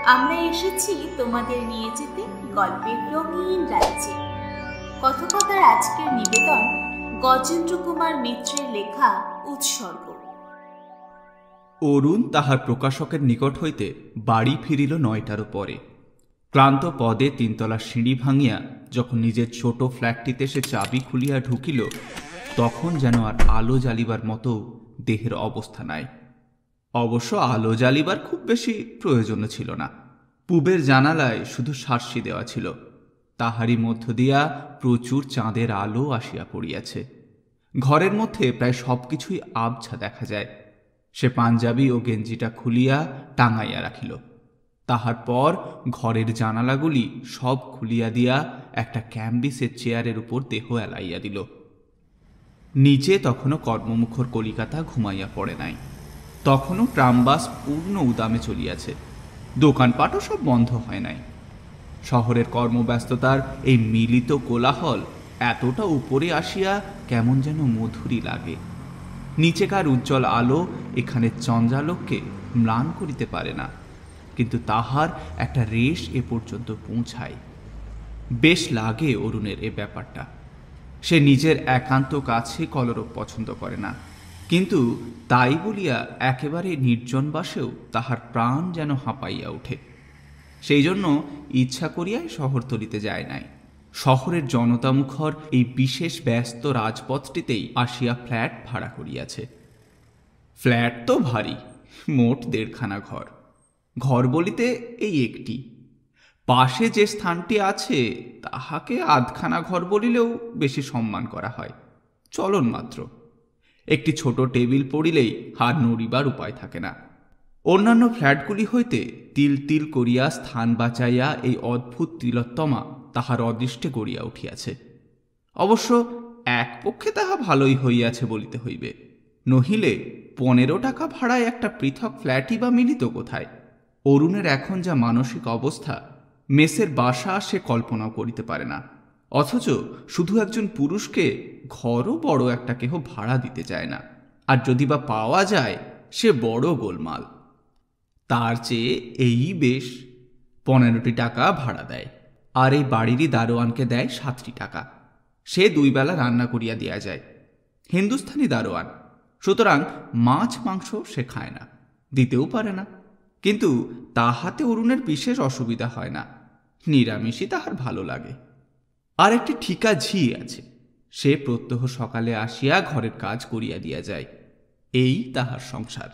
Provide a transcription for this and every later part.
আমরা এসেছি তোমাদের নিয়ে যেতে গল্পের রঙিন রাজ্যে। কথকতার আজকের নিবেদন গজেন্দ্র কুমার মিত্রের লেখা উৎসর্গ। অরুণ তাহার প্রকাশকের নিকট হইতে বাড়ি ফিরিল ৯টার পরে। ক্লান্ত পদে তিনতলা সিঁড়ি ভাঙিয়া যখন নিজের ছোট ফ্ল্যাটটিতে সে চাবি খুলিয়া ঢুকিল, তখন যেন আর আলো জ্বালিবার মতো দেহের অবস্থা নাই। অবশ্য আলো জ্বালিবার খুব বেশি প্রয়োজন ছিল না। পূবের জানালায় শুধু সার্সি দেওয়া ছিল, তাহারই মধ্য দিয়া প্রচুর চাঁদের আলো আসিয়া পড়িয়াছে। ঘরের মধ্যে প্রায় সব কিছুই আবছা দেখা যায়। সে পাঞ্জাবি ও গেঞ্জিটা খুলিয়া টাঙাইয়া রাখিল। তাহার পর ঘরের জানালাগুলি সব খুলিয়া দিয়া একটা ক্যাম্বিসের চেয়ারের উপর দেহ এলাইয়া দিল। নিচে তখনও কর্মমুখর কলিকাতা ঘুমাইয়া পড়ে নাই। তখনও ট্রামবাস পূর্ণ উদামে চলিয়াছে, দোকানপাটও সব বন্ধ হয় নাই। শহরের কর্মব্যস্ততার এই মিলিত কোলাহল এতটা উপরে আসিয়া কেমন যেন মধুরী লাগে। নিচেকার উজ্জ্বল আলো এখানে চন্দ্রালোককে ম্লান করিতে পারে না, কিন্তু তাহার একটা রেশ এ পর্যন্ত পৌঁছায়। বেশ লাগে অরুণের এ ব্যাপারটা। সে নিজের একান্ত কাছে কলরব পছন্দ করে না, কিন্তু তাই বলিয়া একেবারে নির্জনবাসেও তাহার প্রাণ যেন হাঁপাইয়া ওঠে। সেই জন্য ইচ্ছা করিয়াই শহরতলিতে যায় নাই। শহরের জনতামুখর এই বিশেষ ব্যস্ত রাজপথটিতেই আসিয়া ফ্ল্যাট ভাড়া করিয়াছে। ফ্ল্যাট তো ভারী, মোট ১.৫খানা ঘর। ঘর বলিতে এই একটি। পাশে যে স্থানটি আছে তাহাকে আধখানা ঘর বলিলেও বেশি সম্মান করা হয়, চলন মাত্র। একটি ছোট টেবিল পড়িলেই আর নড়িবার উপায় থাকে না। অন্যান্য ফ্ল্যাটগুলি হইতে তিল তিল করিয়া স্থান বাঁচাইয়া এই অদ্ভুত তিলোত্তমা তাহার অদৃষ্টে গড়িয়া উঠিয়াছে। অবশ্য এক পক্ষে তাহা ভালোই হইয়াছে বলিতে হইবে, নহিলে ১৫ টাকা ভাড়ায় একটা পৃথক ফ্ল্যাটই বা মিলিত কোথায়? অরুণের এখন যা মানসিক অবস্থা, মেসের বাসা সে কল্পনাও করিতে পারে না। অথচ শুধু একজন পুরুষকে ঘরও বড় একটা কেহ ভাড়া দিতে চায় না, আর যদি বা পাওয়া যায় সে বড় গোলমাল। তার চেয়ে এই বেশ, ১৫টি টাকা ভাড়া দেয়, আর এই বাড়িরই দারোয়ানকে দেয় ৭টি টাকা। সে ২ বেলা রান্না করিয়া দেওয়া যায়। হিন্দুস্থানি দারোয়ান, সুতরাং মাছ মাংস সে খায় না, দিতেও পারে না। কিন্তু তাহাতে অরুণের বিশেষ অসুবিধা হয় না, নিরামিষই তাহার ভালো লাগে। আর একটি ঠিকা ঝি আছে, সে প্রত্যহ সকালে আসিয়া ঘরের কাজ করিয়া দিয়া যায়। এই তাহার সংসার।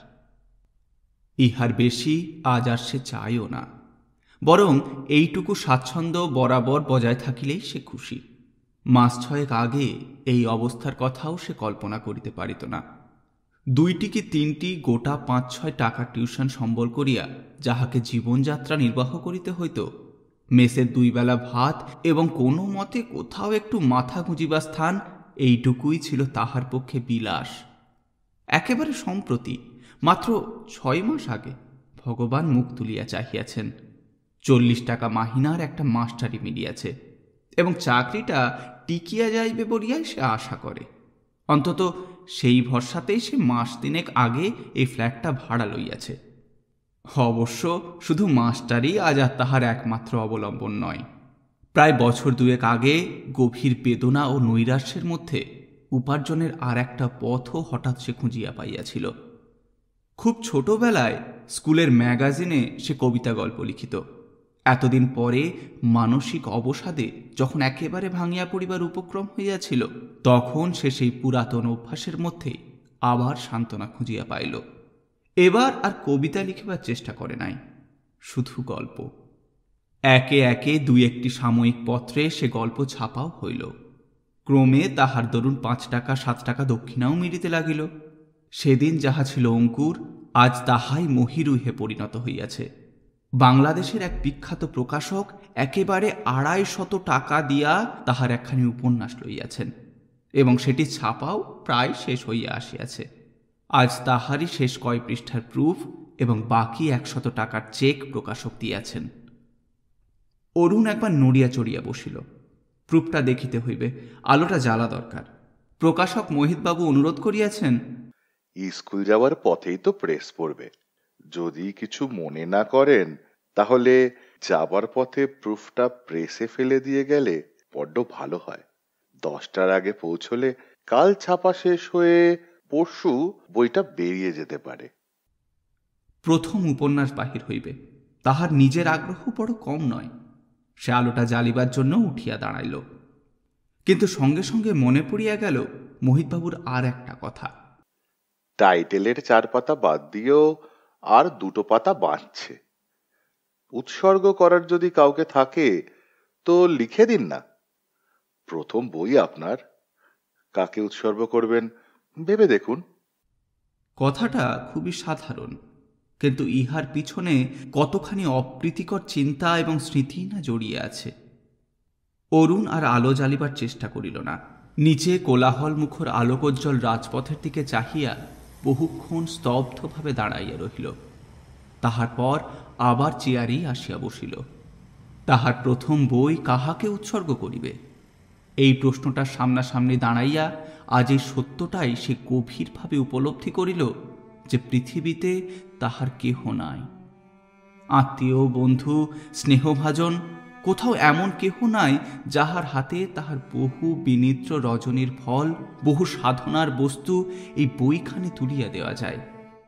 ইহার বেশি আজ আর সে চায়ও না, বরং এইটুকু স্বাচ্ছন্দ্য বরাবর বজায় থাকিলেই সে খুশি। মাস ৬ আগে এই অবস্থার কথাও সে কল্পনা করিতে পারিত না। ২টি কি ৩টি গোটা ৫-৬ টাকা টিউশন সম্বল করিয়া যাহাকে জীবনযাত্রা নির্বাহ করিতে হইত, মেসের ২ বেলা ভাত এবং কোনো মতে কোথাও একটু মাথা গুঁজিবার স্থান, এইটুকুই ছিল তাহার পক্ষে বিলাস। একেবারে সম্প্রতি, মাত্র ৬ মাস আগে, ভগবান মুখ তুলিয়া চাহিয়াছেন। ৪০ টাকা মাহিনার একটা মাস্টারি মিলিয়াছে, এবং চাকরিটা টিকিয়া যাইবে বলিয়াই সে আশা করে। অন্তত সেই ভরসাতেই সে মাস ৩ আগে এই ফ্ল্যাটটা ভাড়া লইয়াছে। অবশ্য শুধু মাস্টারই আজ আর তাহার একমাত্র অবলম্বন নয়। প্রায় বছর ২ আগে গভীর বেদনা ও নৈরাশ্যের মধ্যে উপার্জনের আর একটা পথও হঠাৎ সে খুঁজিয়া পাইয়াছিল। খুব ছোটবেলায় স্কুলের ম্যাগাজিনে সে কবিতা গল্প লিখিত। এতদিন পরে মানসিক অবসাদে যখন একেবারে ভাঙিয়া পড়িবার উপক্রম হইয়াছিল, তখন সে সেই পুরাতন অভ্যাসের মধ্যে আবার সান্ত্বনা খুঁজিয়া পাইল। এবার আর কবিতা লিখিবার চেষ্টা করে নাই, শুধু গল্প। একে একে ২-১টি সাময়িক পত্রে সে গল্প ছাপাও হইল। ক্রমে তাহার দরুন ৫ টাকা ৭ টাকা দক্ষিণাও মিলিতে লাগিল। সেদিন যাহা ছিল অঙ্কুর, আজ তাহাই মহিরুহে পরিণত হইয়াছে। বাংলাদেশের এক বিখ্যাত প্রকাশক একেবারে ২৫০ টাকা দিয়া তাহার একখানি উপন্যাস লইয়াছেন, এবং সেটি ছাপাও প্রায় শেষ হইয়া আসিয়াছে। আজ তাহারই শেষ কয় পৃষ্ঠার প্রুফ এবং বাকি ১০০ টাকার চেক প্রকাশক দিয়াছেন। অরুণ একবার নড়িয়া চড়িয়া বসিল। প্রুফটা দেখিতে হইবে, আলোটা জ্বালা দরকার। প্রকাশক মোহিতবাবু অনুরোধ করিয়াছেন, স্কুল যাওয়ার পথেই তো প্রেস পড়বে, যদি কিছু মনে না করেন তাহলে যাবার পথে প্রুফটা প্রেসে ফেলে দিয়ে গেলে বড্ড ভালো হয়। 10টার আগে পৌঁছলে কাল ছাপা শেষ হয়ে পরশু বইটা বেরিয়ে যেতে পারে। প্রথম উপন্যাস বাহির হইবে, তাহার নিজের আগ্রহ বড় কম নয়। সে আলোটা জ্বালিবার জন্য উঠিয়া দাঁড়াইল, কিন্তু সঙ্গে সঙ্গে মনে পড়িয়া গেল মোহিতবাবুর আর একটা কথা। টাইটেলের 4 পাতা বাদ দিয়েও আর 2টো পাতা বাঁচছে। উৎসর্গ করার যদি কাউকে থাকে তো লিখে দিন না। প্রথম বই আপনার, কাকে উৎসর্গ করবেন ভেবে দেখুন। কথাটা খুবই সাধারণ, কিন্তু ইহার পিছনে কতখানি অপ্রীতিকর চিন্তা এবং স্মৃতি না জড়িয়ে আছে। অরুণ আর আলো জ্বালিবার চেষ্টা করিল না। নিচে কোলাহল মুখর আলোকোজ্জ্বল রাজপথের দিকে চাহিয়া বহুক্ষণ স্তব্ধভাবে দাঁড়াইয়া রহিল। তাহার পর আবার চেয়ারেই আসিয়া বসিল। তাহার প্রথম বই কাহাকে উৎসর্গ করিবে, এই প্রশ্নটার সামনাসামনি দাঁড়াইয়া আজ এই সত্যটাই সে গভীরভাবে উপলব্ধি করিল যে পৃথিবীতে তাহার কেহ নাই। আত্মীয়, বন্ধু, স্নেহভাজন, কোথাও এমন কেহ নাই যাহার হাতে তাহার বহু বিনিদ্র রজনীর ফল, বহু সাধনার বস্তু এই বইখানে তুলিয়া দেওয়া যায়।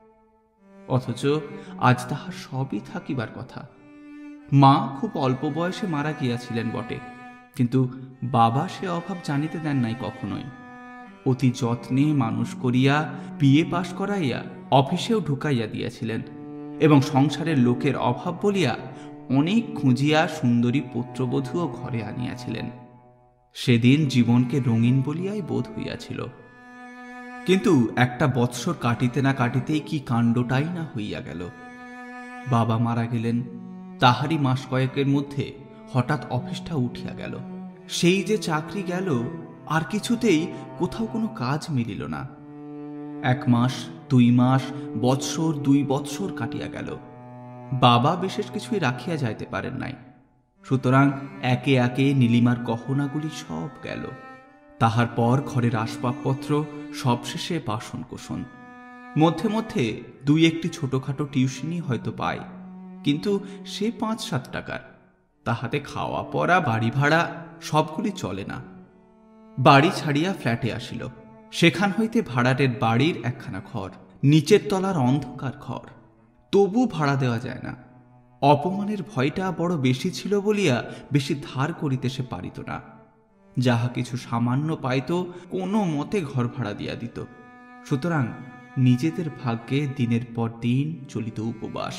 অথচ আজ তাহার সবই থাকিবার কথা। মা খুব অল্প বয়সে মারা গিয়াছিলেন বটে, কিন্তু বাবা সে অভাব জানিতে দেন নাই কখনোই। অতি যত্নে মানুষ করিয়া বিএ পাশ করাইয়া অফিসেও ঢুকাইয়া দিয়াছিলেন, এবং সংসারের লোকের অভাব বলিয়া অনেক খুঁজিয়া সুন্দরী পুত্রবধূও ঘরে আনিয়াছিলেন। সেদিন জীবনকে রঙিন বলিয়াই বোধ হইয়াছিল। কিন্তু একটা বৎসর কাটিতে না কাটিতেই কি কাণ্ডটাই না হইয়া গেল। বাবা মারা গেলেন, তাহারই মাস কয়েকের মধ্যে হঠাৎ অফিসটা উঠিয়া গেল। সেই যে চাকরি গেল, আর কিছুতেই কোথাও কোনো কাজ মিলিল না। 1 মাস, 2 মাস, বৎসর, 2 বৎসর কাটিয়া গেল। বাবা বিশেষ কিছুই রাখিয়া যাইতে পারেন নাই, সুতরাং একে একে নীলিমার গহনাগুলি সব গেল। তাহার পর ঘরের আসবাবপত্র, সবশেষে বাসন কোসন। মধ্যে মধ্যে 2-1টি ছোটখাটো টিউশনি হয়তো পায়, কিন্তু সে 5-7 টাকার। তাহাতে খাওয়া পড়া, বাড়ি ভাড়া সবগুলি চলে না। বাড়ি ছাড়িয়া ফ্ল্যাটে আসিল। সেখান হইতে ভাড়াটের বাড়ির একখানা ঘর, নিচের তলার অন্ধকার ঘর, তবু ভাড়া দেওয়া যায় না। অপমানের ভয়টা বড় বেশি ছিল বলিয়া বেশি ধার করিতে সে পারিত না। যাহা কিছু সামান্য পাইত কোনো মতে ঘর ভাড়া দিয়া দিত। সুতরাং নিজেদের ভাগ্যে দিনের পর দিন চলিত উপবাস।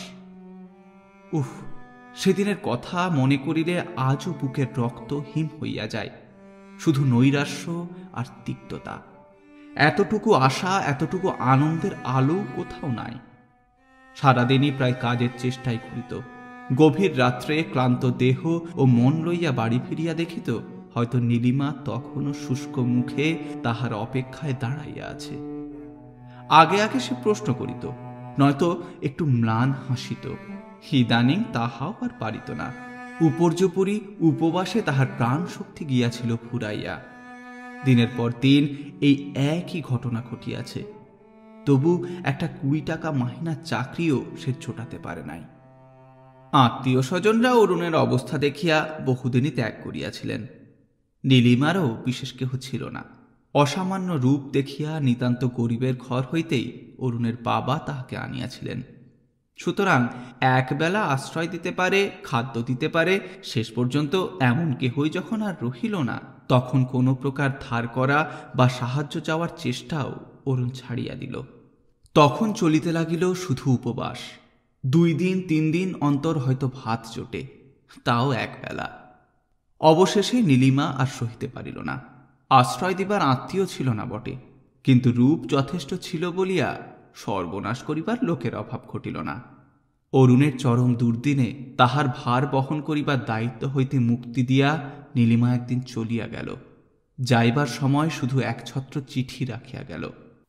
উফ, সেদিনের কথা মনে করিলে আজও বুকের রক্ত হিম হইয়া যায়। শুধু নৈরাশ্য আর তিক্ততা। এতটুকু আশা, এতটুকু আনন্দের আলো কোথাও নাই। সারাদিনই প্রায় কাজের চেষ্টাই করিত। গভীর রাত্রে ক্লান্ত দেহ ও মন লইয়া বাড়ি ফিরিয়া দেখিত হয়তো নীলিমা তখনও শুষ্ক মুখে তাহার অপেক্ষায় দাঁড়াইয়া আছে। আগে আগে সে প্রশ্ন করিত, নয়তো একটু ম্লান হাসিত। ইদানিং তাহাও আর পারিত না। উপর্যুপরি উপবাসে তাহার প্রাণ শক্তি গিয়াছিল ফুরাইয়া। দিনের পর দিন এই একই ঘটনা ঘটিয়াছে, তবু একটা 20 টাকা মাহিনার চাকরিও সে ছোটাতে পারে নাই। আত্মীয় স্বজনরা অরুণের অবস্থা দেখিয়া বহুদিনই ত্যাগ করিয়াছিলেন। নীলিমারও বিশেষ কেহ ছিল না। অসামান্য রূপ দেখিয়া নিতান্ত গরিবের ঘর হইতেই অরুণের বাবা তাহাকে আনিয়াছিলেন। সুতরাং একবেলা আশ্রয় দিতে পারে, খাদ্য দিতে পারে, শেষ পর্যন্ত এমন কেহই যখন আর রহিল না, তখন কোনো প্রকার ধার করা বা সাহায্য চাওয়ার চেষ্টাও অরুণ ছাড়িয়া দিল। তখন চলিতে লাগিল শুধু উপবাস। 2 দিন 3 দিন অন্তর হয়তো ভাত জোটে, তাও একবেলা। অবশেষে নীলিমা আর সহিতে পারিল না। আশ্রয় দিবার আত্মীয় ছিল না বটে, কিন্তু রূপ যথেষ্ট ছিল বলিয়া সর্বনাশ করিবার লোকের অভাব ঘটিল না। অরুণের চরম দুর্দিনে তাহার ভার বহন করিবার দায়িত্ব হইতে মুক্তি দিয়া নীলিমা একদিন চলিয়া গেল। যাইবার সময় শুধু একছত্র চিঠি রাখিয়া গেল।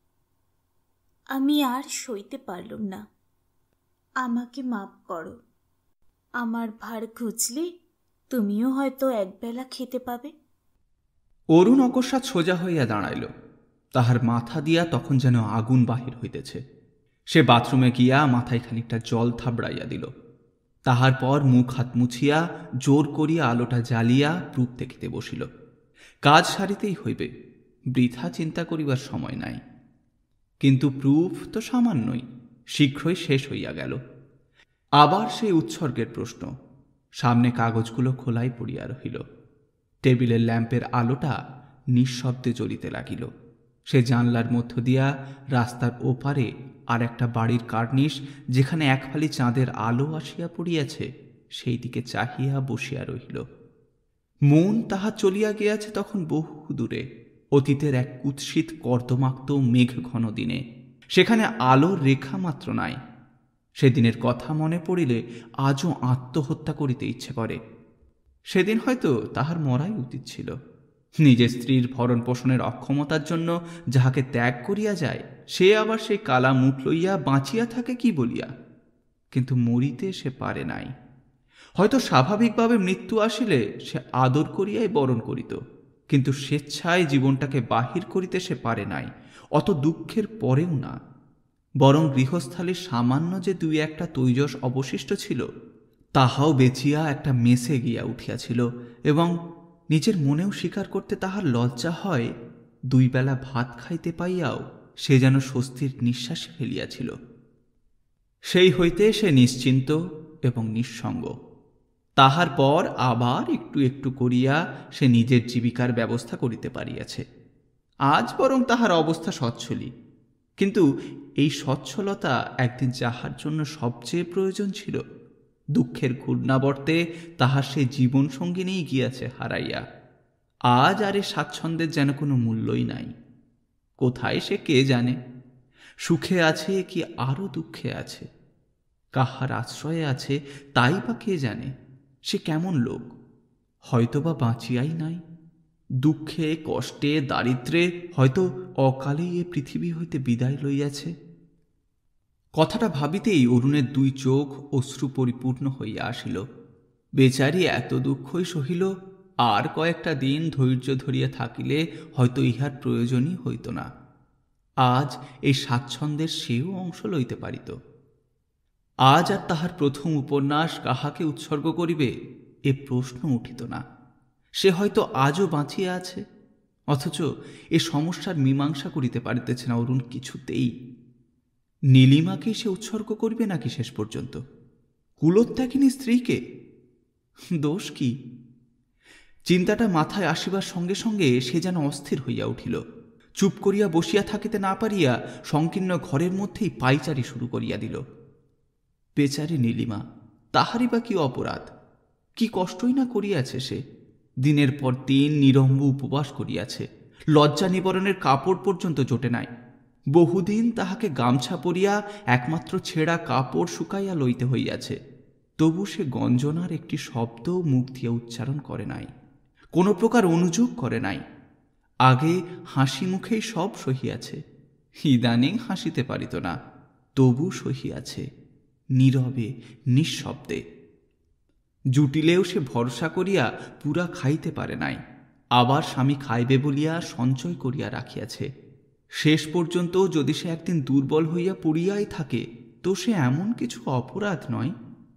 আমি আর সইতে পারলুম না, আমাকে মাপ করো। আমার ভার ঘুচলে তুমিও হয়তো একবেলা খেতে পাবে। অরুণ অকস্মাৎ সোজা হইয়া দাঁড়াইল। তাহার মাথা দিয়া তখন যেন আগুন বাহির হইতেছে। সে বাথরুমে গিয়া মাথায় খানিকটা জল থাবড়াইয়া দিল। তাহার পর মুখ হাত মুছিয়া জোর করিয়া আলোটা জ্বালিয়া প্রুফ দেখিতে বসিল। কাজ সারিতেই হইবে, বৃথা চিন্তা করিবার সময় নাই। কিন্তু প্রুফ তো সামান্যই, শীঘ্রই শেষ হইয়া গেল। আবার সেই উৎসর্গের প্রশ্ন। সামনে কাগজগুলো খোলাই পড়িয়া রহিল। টেবিলের ল্যাম্পের আলোটা নিঃশব্দে জ্বলিতে লাগিল। সে জানলার মধ্য দিয়া রাস্তার ওপারে আর একটা বাড়ির কার্নিশ, যেখানে এক ফালি চাঁদের আলো আসিয়া পড়িয়াছে, সেই দিকে চাহিয়া বসিয়া রহিল। মন তাহা চলিয়া গিয়াছে তখন বহু দূরে, অতীতের এক কুৎসিত কর্দমাক্ত মেঘ ঘন দিনে। সেখানে আলোর রেখা মাত্র নাই। সেদিনের কথা মনে পড়িলে আজও আত্মহত্যা করিতে ইচ্ছে করে। সেদিন হয়তো তাহার মরাই উচিত ছিল। নিজের স্ত্রীর ভরণ পোষণের অক্ষমতার জন্য যাহাকে ত্যাগ করিয়া যায়, সে আবার সেই কালা মুখ লইয়া বাঁচিয়া থাকে কি বলিয়া? কিন্তু মরিতে সে পারে নাই। হয়তো স্বাভাবিকভাবে মৃত্যু আসিলে সে আদর করিয়াই বরণ করিত, কিন্তু স্বেচ্ছায় জীবনটাকে বাহির করিতে সে পারে নাই, অত দুঃখের পরেও না। বরং গৃহস্থালীর সামান্য যে দুই একটা তৈজস অবশিষ্ট ছিল, তাহাও বেচিয়া একটা মেসে গিয়া উঠিয়াছিল, এবং নিজের মনেও স্বীকার করতে তাহার লজ্জা হয়, দুই বেলা ভাত খাইতে পাইয়াও সে যেন স্বস্তির নিঃশ্বাস ফেলিয়াছিল। সেই হইতে সে নিশ্চিন্ত এবং নিঃসঙ্গ। তাহার পর আবার একটু একটু করিয়া সে নিজের জীবিকার ব্যবস্থা করিতে পারিয়াছে। আজ বরং তাহার অবস্থা সচ্ছলই, কিন্তু এই সচ্ছলতা একদিন যাহার জন্য সবচেয়ে প্রয়োজন ছিল, দুঃখের ঘূর্ণাবর্তে তাহার সেই জীবন সঙ্গিনীই গিয়াছে হারাইয়া। আজ আর এ স্বাচ্ছন্দ্যের যেন কোনো মূল্যই নাই। কোথায় সে কে জানে? সুখে আছে কি আরও দুঃখে আছে? কাহার আশ্রয়ে আছে তাই বা কে জানে? সে কেমন লোক? হয়তোবা বাঁচিয়াই নাই। দুঃখে কষ্টে দারিদ্র্যে হয়তো অকালেই এ পৃথিবী হইতে বিদায় লইয়াছে। কথাটা ভাবিতেই অরুণের দুই চোখ অশ্রু পরিপূর্ণ হইয়া আসিল। বেচারি এত দুঃখই সহিল, আর কয়েকটা দিন ধৈর্য ধরিয়া থাকিলে হয়তো ইহার প্রয়োজনই হইত না। আজ এই স্বাচ্ছন্দ্যের সেও অংশ লইতে পারিত। আজ আর তাহার প্রথম উপন্যাস কাহাকে উৎসর্গ করিবে এ প্রশ্ন উঠিত না। সে হয়তো আজও বাঁচিয়া আছে, অথচ এ সমস্যার মীমাংসা করিতে পারিতেছে না অরুণ কিছুতেই। নীলিমাকে সে উৎসর্গ করিবে নাকি শেষ পর্যন্ত? কুলোত্যাগিনী স্ত্রীকে? দোষ কি? চিন্তাটা মাথায় আসিবার সঙ্গে সঙ্গে সে যেন অস্থির হইয়া উঠিল। চুপ করিয়া বসিয়া থাকিতে না পারিয়া সংকীর্ণ ঘরের মধ্যেই পাইচারি শুরু করিয়া দিল। বেচারি নীলিমা, তাহারই বা কি অপরাধ? কি কষ্টই না করিয়াছে সে। দিনের পর দিন নিরম্ব উপবাস করিয়াছে, লজ্জা নিবারণের কাপড় পর্যন্ত জোটে নাই। বহুদিন তাহাকে গামছা পরিয়া একমাত্র ছেঁড়া কাপড় শুকাইয়া লইতে হইয়াছে, তবু সে গঞ্জনার একটি শব্দ মুখ দিয়া উচ্চারণ করে নাই, কোনো প্রকার অনুযোগ করে নাই। আগে হাসি মুখেই সব সহিয়াছে, ইদানিং হাসিতে পারিত না, তবু সহিয়াছে, নীরবে নিঃশব্দে। জুটিলেও সে ভরসা করিয়া পুরা খাইতে পারে নাই, আবার স্বামী খাইবে বলিয়া সঞ্চয় করিয়া রাখিয়াছে। শেষ পর্যন্ত যদি সে একদিন দুর্বল হইয়া পড়িয়াই থাকে, তো সে এমন কিছু অপরাধ নয়।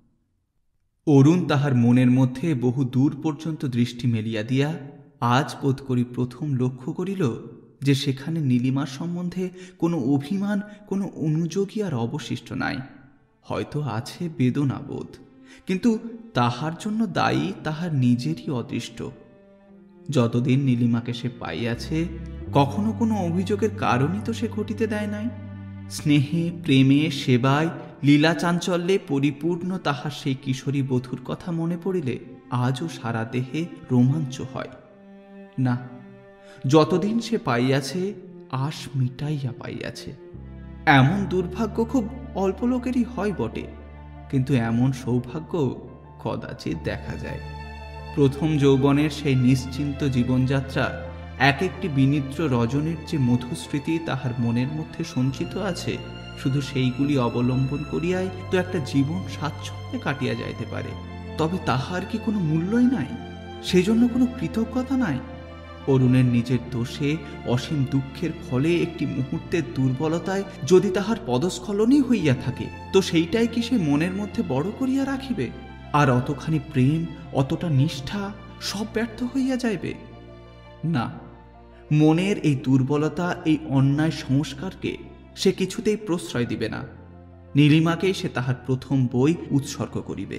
অরুণ তাহার মনের মধ্যে বহু দূর পর্যন্ত দৃষ্টি মেলিয়া দিয়া আজ বোধ করি প্রথম লক্ষ্য করিল যে সেখানে নীলিমার সম্বন্ধে কোনো অভিমান, কোনো অনুযোগী আর অবশিষ্ট নাই। হয়তো আছে বেদনাবোধ, কিন্তু তাহার জন্য দায়ী তাহার নিজেরই অদৃষ্ট। যতদিন নীলিমাকে সে পাইয়াছে, কখনো কোনো অভিযোগের কারণই তো সে ঘটিতে দেয় নাই। স্নেহে, প্রেমে, সেবায়, লীলা চাঞ্চল্যে পরিপূর্ণ তাহার সেই কিশোরী বধূর কথা মনে পড়িলে আজও সারা দেহে রোমাঞ্চ হয়। না, যতদিন সে পাইয়াছে আশ মিটাইয়া পাইয়াছে। এমন দুর্ভাগ্য খুব অল্প লোকেরই হয় বটে, কিন্তু এমন সৌভাগ্য কদাচিৎ দেখা যায়। প্রথম যৌবনের সেই নিশ্চিন্ত জীবনযাত্রা এক একটি বিনিদ্র রজনীর যে মধুস্মৃতি তাহার মনের মধ্যে সঞ্চিত আছে, শুধু সেইগুলি অবলম্বন করিয়াই তো একটা জীবন স্বাচ্ছন্দ্যে কাটিয়া যাইতে পারে। তবে তাহার কি কোনো মূল্যই নাই? সেজন্য কোনো কৃতজ্ঞতা নাই? অরুণের নিজের দোষে, অসীম দুঃখের ফলে একটি মুহূর্তের দুর্বলতায় যদি তাহার পদস্খলনই হইয়া থাকে, তো সেইটাই কি সে মনের মধ্যে বড় করিয়া রাখিবে? আর অতখানি প্রেম, অতটা নিষ্ঠা সব ব্যর্থ হইয়া যাইবে? না, মনের এই দুর্বলতা, এই অন্যায় সংস্কারকে সে কিছুতেই প্রশ্রয় দিবে না। নীলিমাকেই সে তাহার প্রথম বই উৎসর্গ করিবে।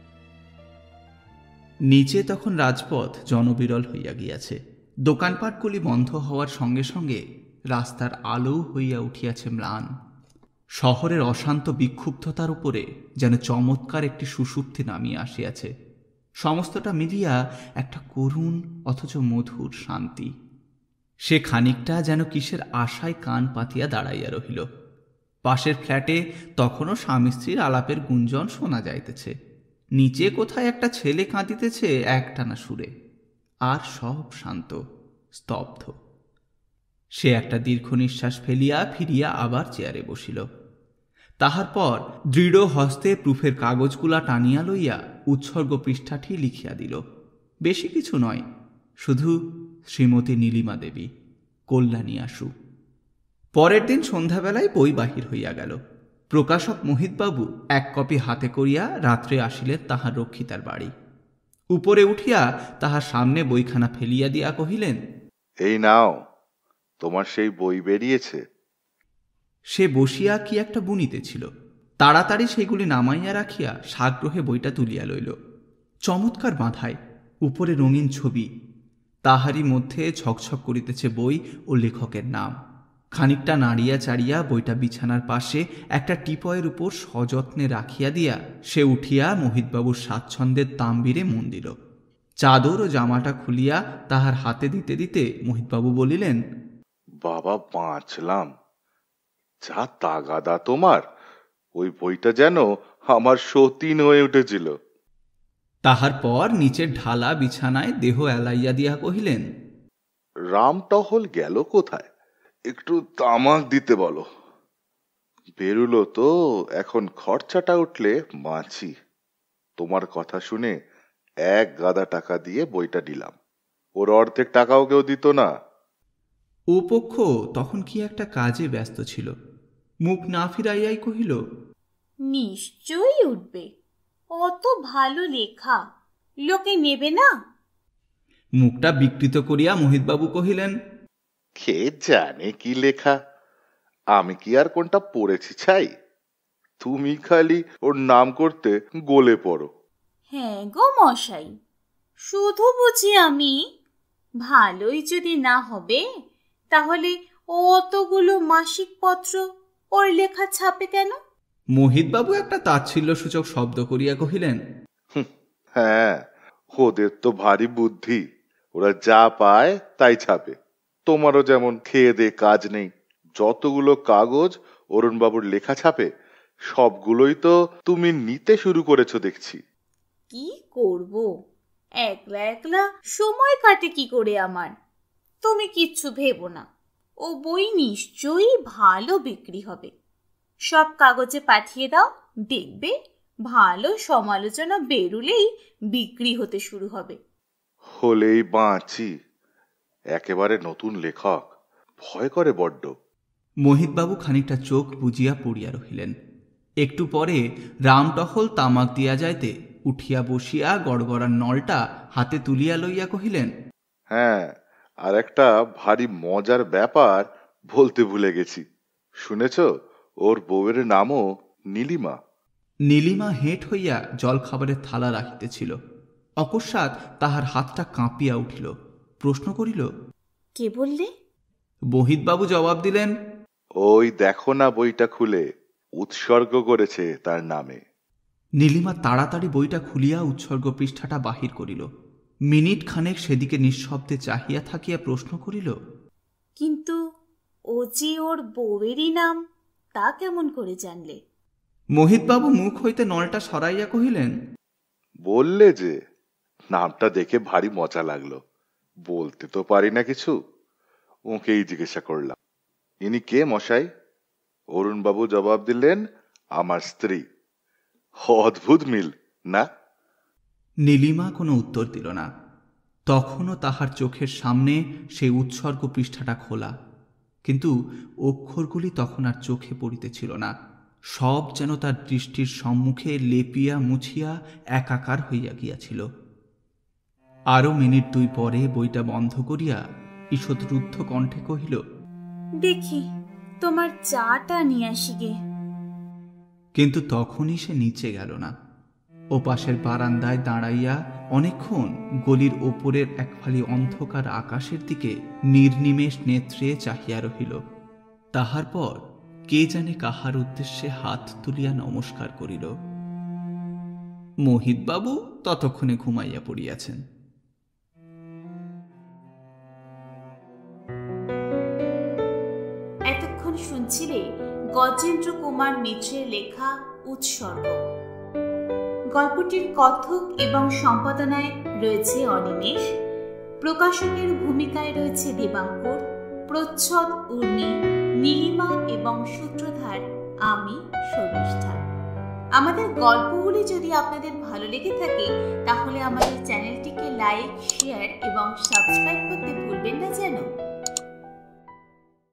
নিচে তখন রাজপথ জনবিরল হইয়া গিয়াছে। দোকানপাটগুলি বন্ধ হওয়ার সঙ্গে সঙ্গে রাস্তার আলো হইয়া উঠিয়াছে ম্লান। শহরের অশান্ত বিক্ষুব্ধতার উপরে যেন চমৎকার একটি সুষুপ্তি নামিয়া আসিয়াছে। সমস্তটা মিলিয়া একটা করুণ অথচ মধুর শান্তি। সে খানিকটা যেন কিসের আশায় কান পাতিয়া দাঁড়াইয়া রহিল। পাশের ফ্ল্যাটে তখনও স্বামী স্ত্রীর আলাপের গুঞ্জন শোনা যাইতেছে। নিচে কোথায় একটা ছেলে কাঁদিতেছে একটানা সুরে। আর সব শান্ত, স্তব্ধ। সে একটা দীর্ঘ নিঃশ্বাস ফেলিয়া ফিরিয়া আবার চেয়ারে বসিল। তাহার পর দৃঢ় হস্তে প্রুফের কাগজগুলা টানিয়া লইয়া উৎসর্গ পৃষ্ঠাটি লিখিয়া দিল। বেশি কিছু নয়, শুধু শ্রীমতী নীলিমা দেবী, কল্যাণী আশু। পরের দিন সন্ধ্যাবেলায় বই বাহির হইয়া গেল। প্রকাশক মোহিতবাবু এক কপি হাতে করিয়া রাত্রে আসিলেন তাহার রক্ষিতার বাড়ি। উপরে উঠিয়া তাহার সামনে বইখানা ফেলিয়া দিয়া কহিলেন, এই নাও, তোমার সেই বই বেরিয়েছে। সে বসিয়া কি একটা বুনিতেছিল। তাড়াতাড়ি সেগুলি নামাইয়া রাখিয়া সাগ্রহে বইটা তুলিয়া লইল। চমৎকার বাঁধায়, উপরে রঙিন ছবি, তাহারই মধ্যে ঝকঝক করিতেছে বই ও লেখকের নাম। খানিকটা নাড়িয়া চাড়িয়া বইটা বিছানার পাশে একটা টিপয়ের উপর সযত্নে রাখিয়া দিয়া সে উঠিয়া মোহিতবাবুর স্বাচ্ছন্দ্যের তাম্বিরে মন দিল। চাদর ও জামাটা খুলিয়া তাহার হাতে দিতে দিতে মোহিতবাবু বলিলেন, বাবা বাঁচলাম, যা তাগাদা তোমার! ওই বইটা যেন আমার সতীন হয়ে উঠেছিল। তাহার পর নিচের ঢালা বিছানায় দেহ এলাইয়া দিয়া কহিলেন, রামটহল গেল কোথায়? একটু তামাক দিতে বলো। বেরুলো তো, এখন খরচাটা উঠলে বাঁচি। তোমার কথা শুনে এক গাদা টাকা দিয়ে বইটা দিলাম, ওর অর্ধেক টাকাও কেউ দিত না। ও পক্ষ তখন কি একটা কাজে ব্যস্ত ছিল। মুখ না ফিরাইয়াই কহিল, নিশ্চয়ই উঠবে, অত ভালো লেখা, লোকে নেবে না? মুখটা বিকৃত করিয়া মোহিতবাবু কহিলেন, কে জানে কি লেখা, আমি কি আর কোনটা পড়েছি ছাই? তুমি খালি ওর নাম করতে গলে পড়ো। হ্যাঁ গো মশাই, শুধু বুঝি আমি? ভালোই যদি না হবে তাহলে অতগুলো মাসিক পত্র ওর লেখা ছাপে কেন? মোহিতবাবু একটা তাচ্ছিল্যসূচক শব্দ করিয়া কহিলেন, হ্যাঁ, ওদের তো ভারী বুদ্ধি, ওরা যা পায় তাই ছাপে। তোমারও যেমন খেয়ে দে কাজ নেই, যতগুলো কাগজ অরুণবাবুর লেখা ছাপে সবগুলোই তো তুমি নিতে শুরু করেছো দেখছি। কি করব, একলা একলা সময় কাটে কি করে আমার? তুমি কিচ্ছু ভেবো না, ও বই নিশ্চয়ই ভালো বিক্রি হবে। সব কাগজে পাঠিয়ে দাও, দেখবে ভালো সমালোচনা বেরুলেই বিক্রি হতে শুরু হবে। হলেই বাঁচি, একেবারে নতুন লেখক, ভয় করে বড্ড। মোহিতবাবু খানিকটা চোখ বুজিয়া পড়িয়া রহিলেন। একটু পরে রামটহল তামাক দিয়া যাইতে উঠিয়া বসিয়া গড়গড়ার নলটা হাতে তুলিয়া লইয়া কহিলেন, হ্যাঁ, আর একটা ভারী মজার ব্যাপার বলতে ভুলে গেছি। শুনেছ, ওর বউয়ের নামও নীলিমা। নীলিমা হেঁট হইয়া জল খাবারের থালা রাখিতেছিল। অকস্মাৎ তাহার হাতটা কাঁপিয়া উঠিল। প্রশ্ন করিল, কে বললে? মোহিতবাবু জবাব দিলেন, ওই দেখো না বইটা খুলে, উৎসর্গ করেছে তার নামে। নীলিমা তাড়াতাড়ি বইটা খুলিয়া উৎসর্গ পৃষ্ঠাটা বাহির করিল। মিনিট খানেক সেদিকে নিঃশব্দে চাহিয়া থাকিয়া প্রশ্ন করিল, কিন্তু ও যে ওর বউয়েরই নাম, তা কেমন করে জানলে? মোহিতবাবু মুখ হইতে নলটা সরাইয়া কহিলেন, বললে যে, নামটা দেখে ভারী মজা লাগলো। বলতে তো পারি না কিছু, ওকেই জিজ্ঞাসা করলাম, ইনি কে মশাই? অরুণবাবু জবাব দিলেন, আমার স্ত্রী। অদ্ভুত মিল না? নীলিমা কোনো উত্তর দিল না। তখনও তাহার চোখের সামনে সেই উৎসর্গ পৃষ্ঠাটা খোলা, কিন্তু অক্ষরগুলি তখন আর চোখে পড়িতেছিল না। সব যেন তার দৃষ্টির সম্মুখে লেপিয়া মুছিয়া একাকার হইয়া গিয়াছিল। আরো মিনিট 2 পরে বইটা বন্ধ করিয়া ঈষৎ রুদ্ধ কণ্ঠে কহিল, দেখি তোমার চাটা নিয়ে আসি গে। কিন্তু তখনই সে নিচে গেল না। ওপাশের বারান্দায় দাঁড়াইয়া অনেকক্ষণ গলির ওপরের এক ফালি অন্ধকার আকাশের দিকে নির্নিমেষ নেত্রে চাহিয়া রহিল। তাহার পর কে জানে কাহার উদ্দেশ্যে হাত তুলিয়া নমস্কার করিল। মোহিতবাবু ততক্ষণে ঘুমাইয়া পড়িয়াছেন। এতক্ষণ শুনছিলে গজেন্দ্র কুমার মিত্রের লেখা উৎসর্গ। গল্পটির কথক এবং সম্পাদনায় রয়েছে অনিমেষ, প্রকাশকের ভূমিকায় রয়েছে দেবাঙ্কুর, প্রচ্ছদ উর্মি, নীলিমা এবং সূত্রধার আমি শর্মিষ্ঠা। আমাদের গল্পগুলি যদি আপনাদের ভালো লেগে থাকে তাহলে আমাদের চ্যানেলটিকে লাইক, শেয়ার এবং সাবস্ক্রাইব করতে ভুলবেন না যেন।